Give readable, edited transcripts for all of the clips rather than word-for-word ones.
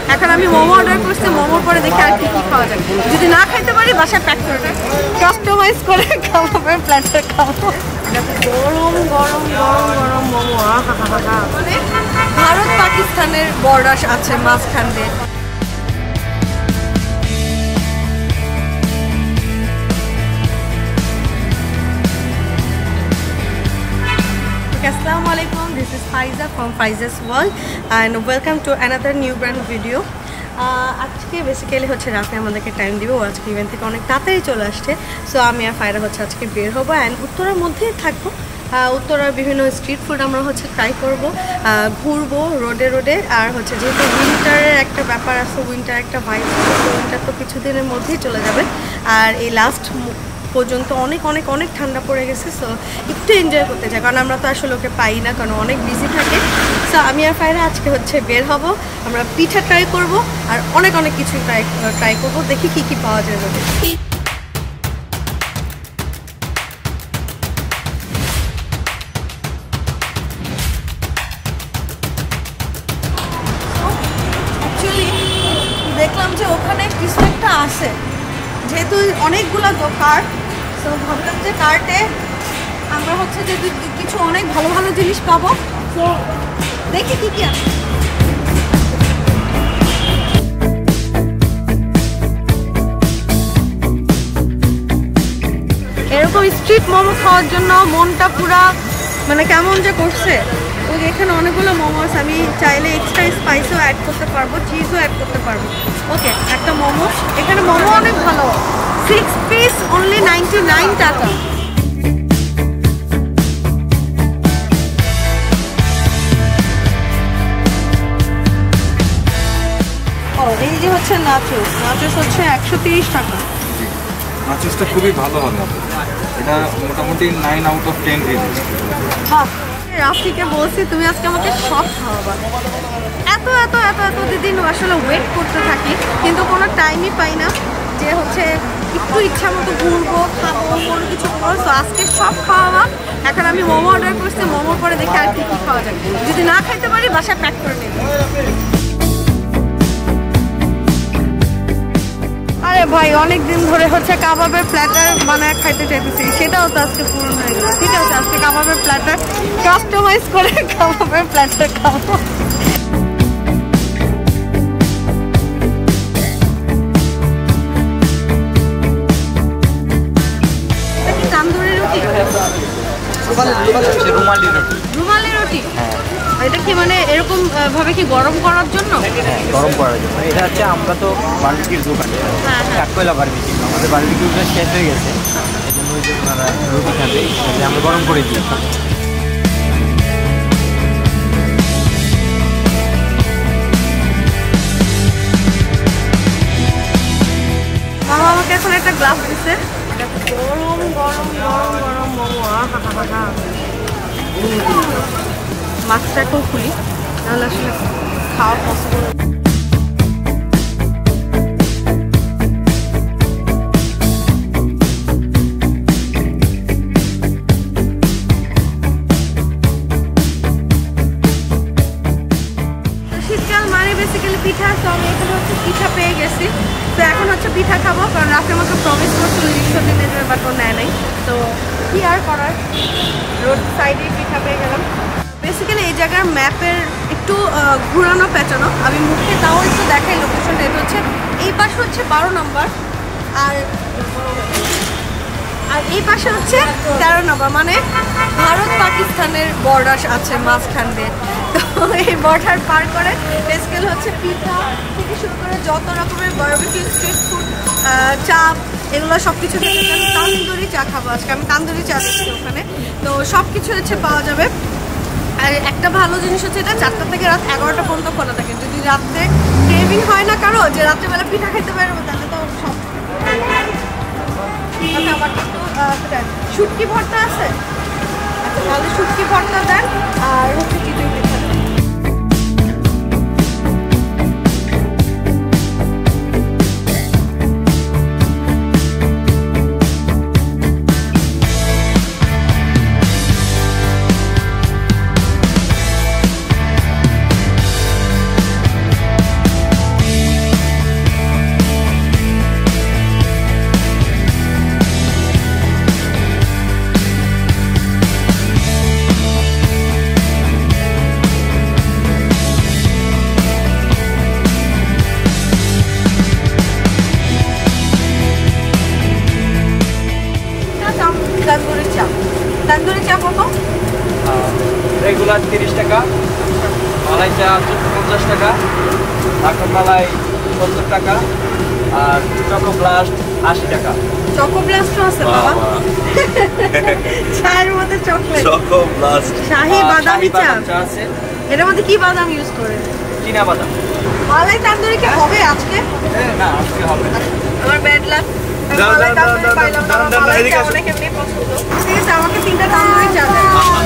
এখন আমি মোমো অর্ডার করছি, মোমোর পরে দেখি আর কি কি খাওয়া যায়। যদি না খাইতে পারি বাসায় প্যাক করে দেয়, কাস্টমাইজ করে কাবাবের প্ল্যাটার খাবো। গরম গরম গরম গরম মোমো, মানে ভারত পাকিস্তানের বর্ডার আছে মাঝখানে। Assalamualaikum, this is Faiza from Faiza's World and welcome to another new brand video. আজকে বেসিক্যালি হচ্ছে রাতে আমাদেরকে টাইম দিব, আজকে ইভেন্ট থেকে অনেক তাড়াতাড়ি চলে আসছে। সো আমি আর ফায়রা হচ্ছে আজকে বের হবো অ্যান্ড উত্তরার মধ্যেই থাকবো। উত্তরার বিভিন্ন স্ট্রিট ফুড আমরা হচ্ছে ট্রাই করবো, ঘুরবো রোডে রোডে। আর হচ্ছে যেহেতু উইন্টারের একটা ব্যাপার আছে, উইন্টার একটা ভাইব, উইন্টার তো কিছুদিনের মধ্যেই চলে যাবে। আর এই লাস্ট পর্যন্ত অনেক অনেক অনেক ঠান্ডা পড়ে গেছে। সো একটু এনজয় করতে চাই, কারণ আমরা তো আসলে ওকে পাই না, কারণ অনেক বিজি থাকে। সো আমি আর ফায়রা আজকে হচ্ছে বের হব, আমরা পিঠা ট্রাই করব আর অনেক অনেক কিছু ট্রাই করব, দেখি কি কি পাওয়া যায় রোডে। অ্যাকচুয়ালি দেখলাম যে ওখানে কিছু একটা আছে, যেহেতু অনেকগুলো দোকান। তো ভাবলাম যে কার্টে আমরা হচ্ছে যে কিছু অনেক ভালো ভালো জিনিস পাবো। তো দেখি কি কি আছে। এরকম স্ট্রিট মোমো খাওয়ার জন্য মনটা পুরা মানে কেমন যে করছে। ওই এখানে অনেকগুলো মোমো আছে, আমি চাইলে এক্সট্রা স্পাইসও অ্যাড করতে পারবো, চিজও অ্যাড করতে পারবো। ওকে, একটা মোমো। এখানে মোমো অনেক ভালো, 6 পিস অনলি 99 টাকা। ও এই যে হচ্ছে নাচোস, নাচোস হচ্ছে 130 টাকা। নাচোসটা খুবই ভালো হবে, এটা মোটামুটি 9 আউট অফ 10 দিয়ে দিচ্ছি। হ্যাঁ, রাফিকে বলছি তুমি আজকে আমাকে সব খাওয়াবা। এত এত এত এত দিন আসলে ওয়েট করতে থাকি, কিন্তু কোনো টাইমই পাই না যে হচ্ছে একটু ইচ্ছা মতো ঘুরবো, খাবো, কোনো কিছু করবো। তো আজকে সব খাওয়াবা। এখন আমি মোমো অর্ডার করছি, মোমোর পরে দেখি আর কি কি খাওয়া যায়। যদি না খাইতে পারি বাসায় প্যাক করে নেব। আরে ভাই, অনেক দিন ধরে হচ্ছে কাবাবের প্ল্যাটার বানায় খাইতে চাইতেছি, সেটাও তো আজকে পূরণ হয়ে গেল। ঠিক আছে, আজকে কাবাবের প্ল্যাটার কাস্টমাইজ করে কাবাবের প্ল্যাটার খাবো। তান্দুরি রুটি, রুমালি রুটি। এটা কি মানে এরকম ভাবে কি গরম করার জন্য? গরম করার জন্য। এটা হচ্ছে আমরা তো বারবিকিউর দোকান, কাঠকয়লা বারবিকিউ, আমাদের বারবিকিউটা শেষ হয়ে গেছে, এই জন্য ওই যে ওনারা রুটি খাবে, আমরা গরম করে দিই। মামা আমাকে এখন একটা গ্লাস দিচ্ছে, গরম গরম গরম গরম মোমো। মাছটা এখন খুলি, তাহলে আসলে খাওয়া পসিবল। শীতকাল মানে বেসিক্যালি পিঠা, তো আমি এখানে হচ্ছে পিঠা পেয়ে গেছি। তো এখন হচ্ছে পিঠা খাবো, কারণ রাতে আমাকে প্রমিস করছিল 100 দিনের, বাট ও নেয় নাই। তো কি আর করার, রোড সাইডে পিঠা পেয়ে গেলাম। বেসিক্যালি এই জায়গার ম্যাপের একটু ঘুরানো পেঁচানো, আমি মুখে তাও একটু দেখাই লোকেশনটা। এটা হচ্ছে এই পাশে হচ্ছে 12 নম্বর, আর এই পাশে হচ্ছে 13 নম্বর, মানে ভারত পাকিস্তানের বর্ডার আছে মাঝখানে। তো এই বর্ডার পার করে বেসিক্যালি হচ্ছে পিঠা থেকে শুরু করে যত রকমের বারবিকিউ, স্ট্রিট ফুড, চা, এগুলো সব কিছু খেতে চাই। তান্দুরি চা খাবো আজকে, আমি তান্দুরি চা দিচ্ছি ওখানে। তো সব কিছু হচ্ছে পাওয়া যাবে। আর একটা ভালো জিনিস হচ্ছে এটা 4টা থেকে রাত 11টা পর্যন্ত খোলা থাকে। যদি রাত্রে ক্রেভিং হয় না কারো যে রাত্রেবেলা পিঠা খেতে পারবো, তাহলে তো সব। আমার কিন্তু শুটকি ভর্তা আছে, আচ্ছা তাহলে শুটকি ভর্তা দেন, আর হচ্ছে চিতই পিঠা দেন। এগুলো 30 টাকা, মালাই চা 50 টাকা, মাখন মালাই 70 টাকা, আর চকো ব্লাস্ট 80 টাকা। চকো ব্লাস্টও আছে বাবা, চায়ের মধ্যে চকলেট, চকো ব্লাস্ট, শাহি বাদামি চা আছে। এর মধ্যে কি বাদাম ইউজ করে? চীনা বাদাম। মালাই তান্দুরি কি হবে আজকে? না, আজকে হবে না। আমার ব্যাড লাক, মালাই তান্দুরি পাইলাম না, মালাই চা অনেক এমনি পছন্দ। ঠিক আছে, আমাকে 3টা তান্দুরি চা দেন।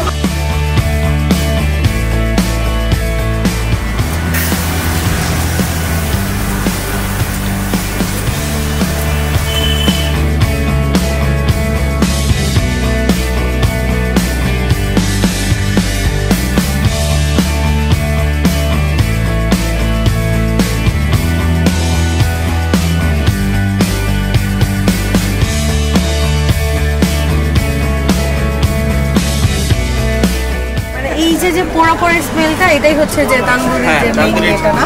এই যে পোড়া পোড়া স্মেলটা, এটাই হচ্ছে যে তান্দুরির যে মেইন এটা না?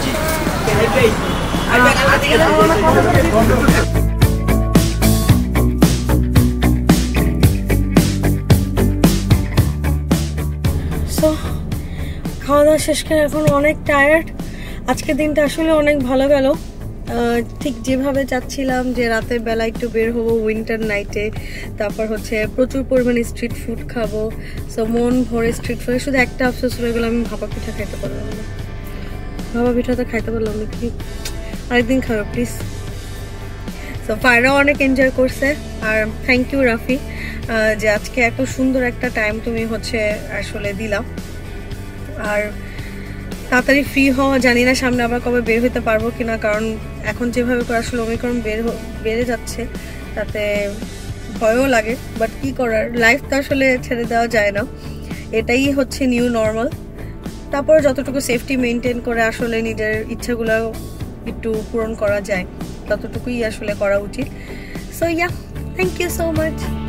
সো খাওয়া দাওয়া শেষ করে এখন অনেক টায়ার্ড। আজকের দিনটা আসলে অনেক ভালো গেল। ঠিক যেভাবে চাচ্ছিলাম যে রাতের বেলা একটু বের হবো উইন্টার নাইটে, তারপর হচ্ছে প্রচুর পরিমাণে স্ট্রিট ফুড খাবো। সো মন ভরে স্ট্রিট ফুডে শুধু একটা আফসোস হয়ে গেলো, আমি ভাপা পিঠা খাইতে পারলাম না। ভাপা পিঠা তো খাইতে পারলাম না, কি আরেকদিন খাবো প্লিজ। সো ফায়রাও অনেক এনজয় করছে, আর থ্যাংক ইউ রাফি যে আজকে এত সুন্দর একটা টাইম তুমি হচ্ছে আসলে দিলাম। আর তাড়াতাড়ি ফ্রি হওয়া, জানি না সামনে আবার কবে বের হতে পারবো কিনা, কারণ এখন যেভাবে করে আসলে ওমিক্রন বেড়ে যাচ্ছে তাতে ভয়ও লাগে। বাট কি করার, লাইফ তো আসলে ছেড়ে দেওয়া যায় না, এটাই হচ্ছে নিউ নর্মাল। তারপর যতটুকু সেফটি মেনটেন করে আসলে নিজের ইচ্ছাগুলো একটু পূরণ করা যায় ততটুকুই আসলে করা উচিত। So yeah, thank you so much.